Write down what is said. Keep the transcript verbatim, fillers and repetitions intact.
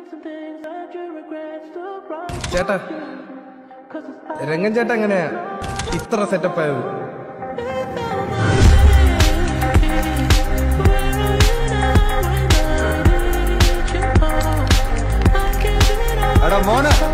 ചേട്ടാ രംഗൻ ചേട്ടാ എങ്ങനെയാ ഇത്ര സെറ്റപ്പ് ആയത്? എടാ മോനെ